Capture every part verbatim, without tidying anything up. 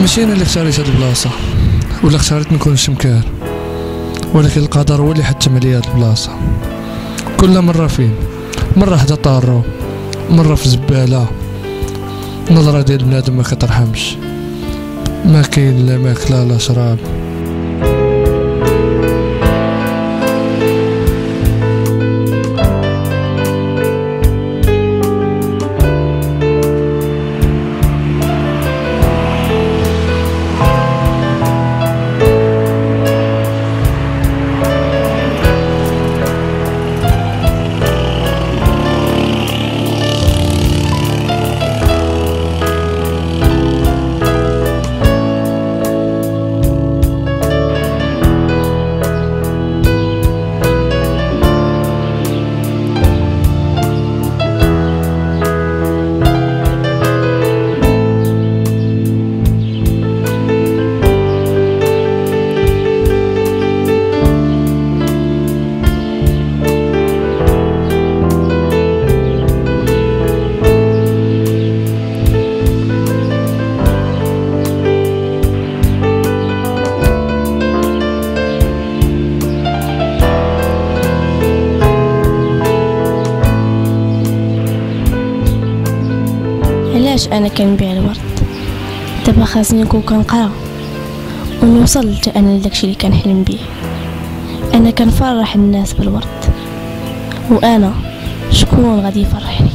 ماشي انا اللي اختاريت هاد البلاصه ولا اختاريت نكون شمكار، ولكن القدر هو اللي حتم عليا هاد البلاصه. كل مره فين، مره حدا طارو، مره في زباله. النظره ديال بنادم ما كترحمش، ما كاين لا ماكله لا شراب. علاش انا كنبيع الورد؟ دابا خاصني نكون كنقرا ونوصل حتى انا لداكشي اللي كنحلم بيه. انا كنفرح الناس بالورد، وانا شكون غادي يفرحني؟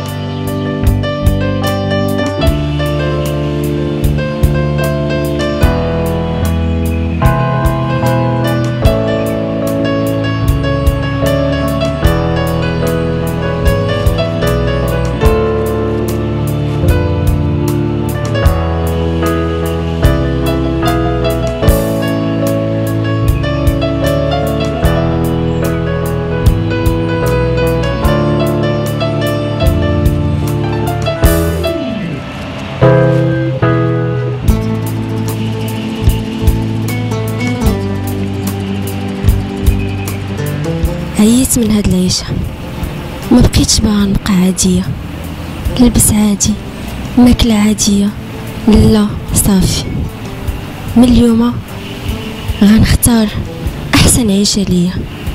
عييت من هاد العيشة، ما بقيتش باغا نبقى عادية، لبس عادي، ماكلة عادية، لا صافي. من اليوم غنختار احسن عيشة ليا.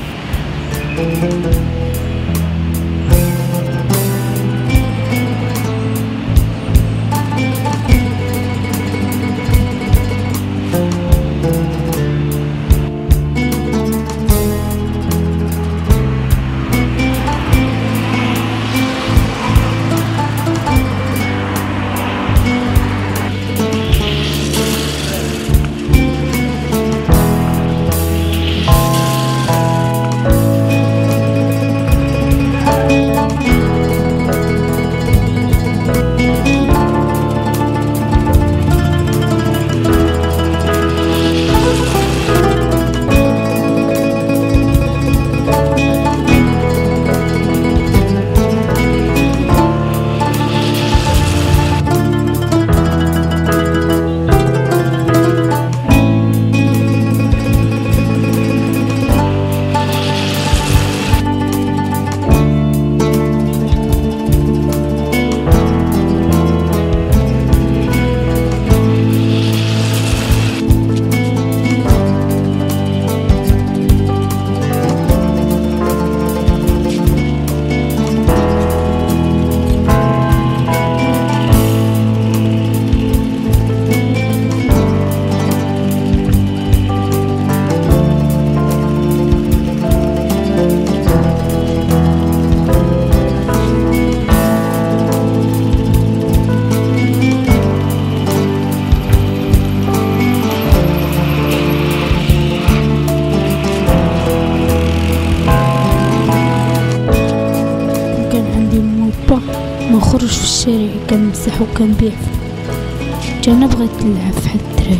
ما نخرج في الشارع كنمسح وكنبيع. حتى انا بغيت نلعب فحال الدراري.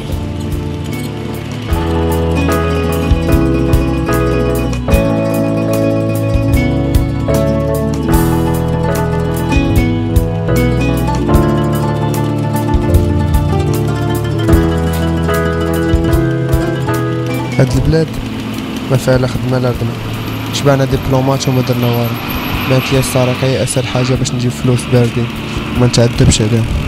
هاد البلاد ما فيها لا خدمه لا غنى، شبعنا دبلومات وما درنا والو. بانت لي الصراحه هي اسهل حاجه باش نجيب فلوس باردين وما نتعذبش عليهم.